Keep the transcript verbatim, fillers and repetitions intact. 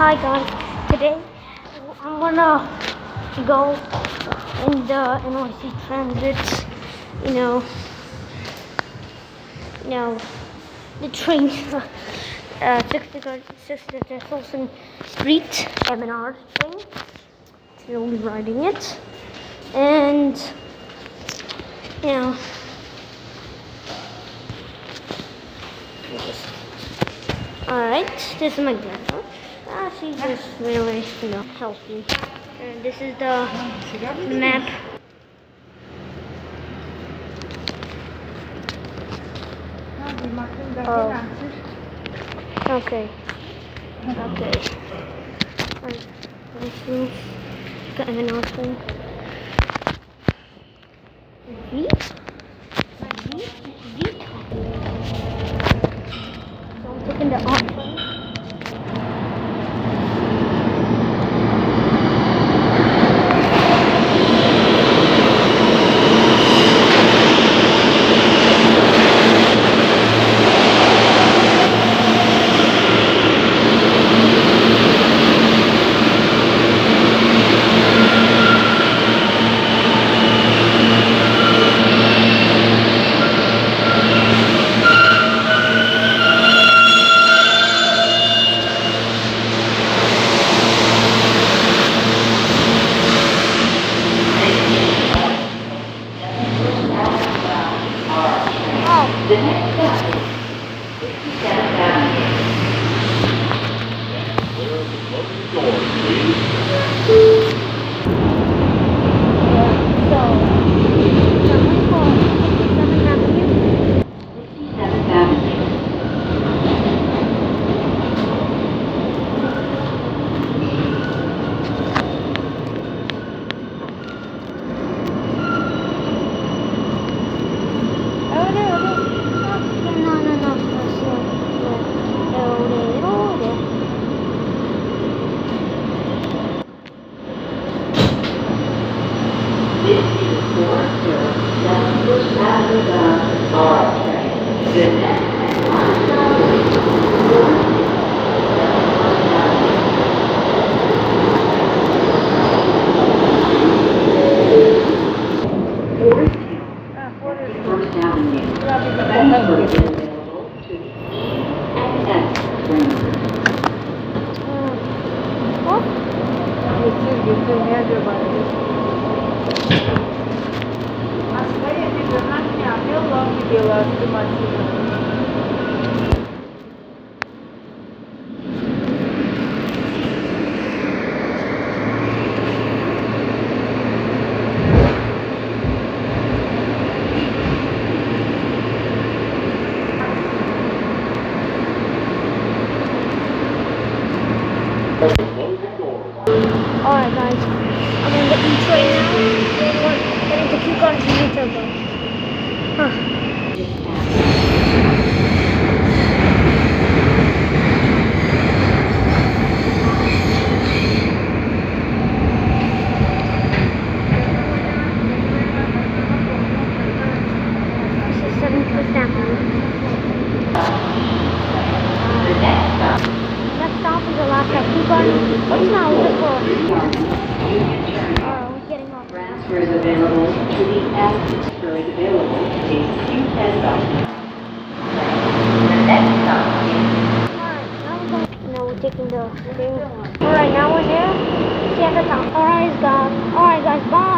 Hi guys, today I'm gonna go in the N Y C transit, you know, you know, the train, uh, sixty-third Folsom Street, M and R train. So we'll be riding it, and, you know, alright, this is my grandma. Ah, she's just really, you know, healthy. And this is the, the map. Oh. Okay. Okay. Alright. Nice move. Got an announcement. V? V? V? So I'm taking the off one. The next stop is fifty-seventh Avenue. Clear of the closing doors, please. So, fifty-seventh Avenue. fifty-seventh Avenue. Oh, no, no. No, no, no. This is four zero seven First Avenue bound R train. The next stop is four. First Avenue. Transfer is available to the E and F trains. Alright guys, I'm in the E train now. We're heading to Conentenial Turbo. Huh. This is seventy-fifth Avenue. The next stop. Next stop is the last stop. Keep on. What's now? Is it for? Oh, we're getting off. Transfer is available to the F. Transfer is available to the Q and F. The next stop is. Alright, now we're going. Now we're taking the thing. Alright, now we're here. See you at the top. Alright, guys. Alright, guys. Bye.